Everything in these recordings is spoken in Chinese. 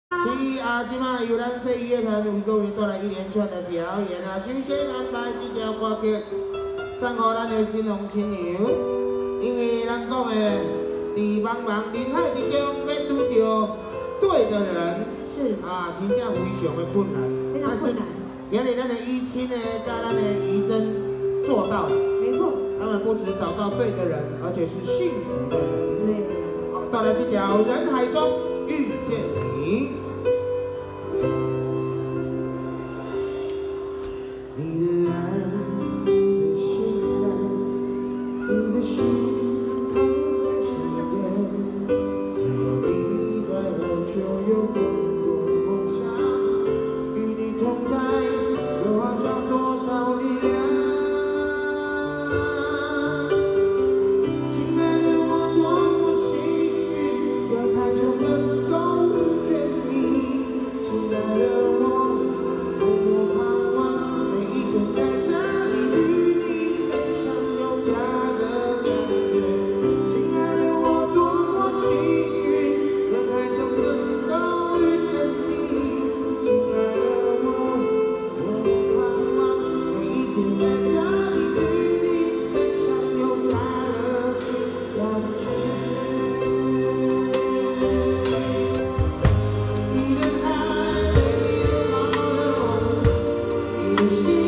是啊，即马由咱飞乐团为各位带来一连串的表演啊。首先安排这条歌曲送给咱的新郎新娘，因为咱讲的在茫茫人海之中要拄到对的人， 是啊，真正非常的困难。 非常困难。 原来咱的依亲呢，跟咱的仪真做到了。 没错。 他们不止找到对的人，而且是幸福的人。 对。 好，到了这条人海中遇见你。 你的爱，你的信赖，你的心靠在身边，只要你在我就有更多梦想，与你同在，就好像多少力量。亲爱的，我多么幸运，人海中能够遇见你，亲爱的我。 在这里与你分享有家的感觉，亲爱的我多么幸运，人海中能够遇见你，亲爱的我，多么盼望每一天在这里与你分享有家的感觉。你的爱没有保留，你的心。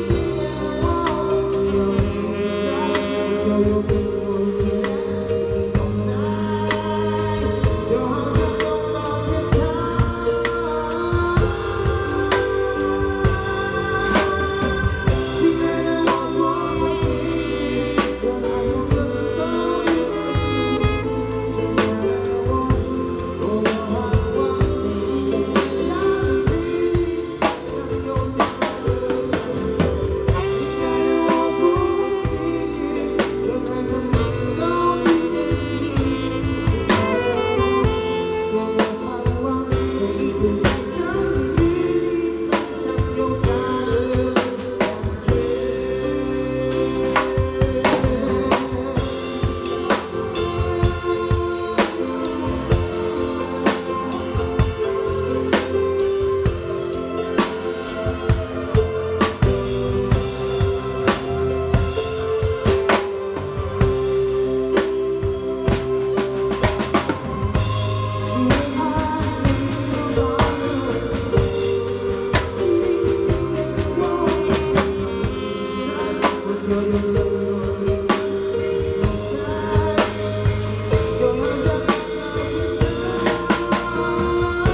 就有更多力量与你同在，就好像拥抱天堂。亲爱的，我多么幸运，人海中能够遇见你。亲爱的我，多么盼望每一天在家里与你分享有家的感觉。亲爱的，我多么幸运。 人海中能够遇见你，亲爱的我，多么盼望每一天在这里与你分享有家的感觉。就有更多力量与你同在，就好像拥抱天堂。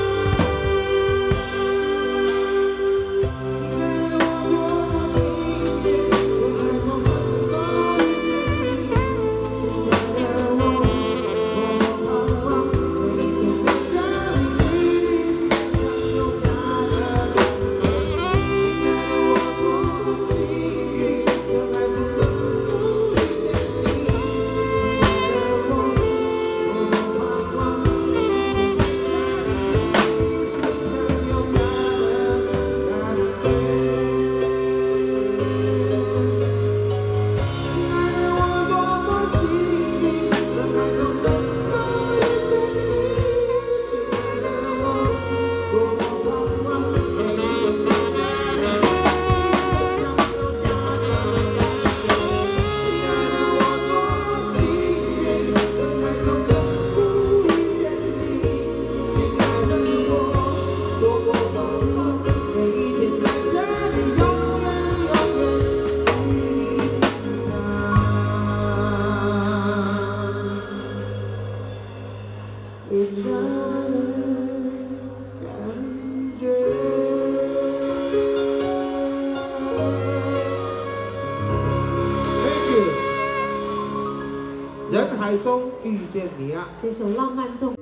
亲爱的，我多么幸运，人海中能够遇见你。亲爱的我，多么盼望每一天在这里与你分享有家的感觉。亲爱的，我多么幸运。 人海中能够遇见你，亲爱的我，多么盼望每一天在这里与你分享有家的感觉。亲爱的我，多么幸运，人海中能够遇见你，亲爱的我，多么盼望每一天在这里与你分享有家的感觉。 亲爱的我，多么幸运，人海中能够遇见你。亲爱的我，多么盼望每一天在这里，永远与你分享有家的感觉。 人海中遇见你啊！ 这首浪漫动。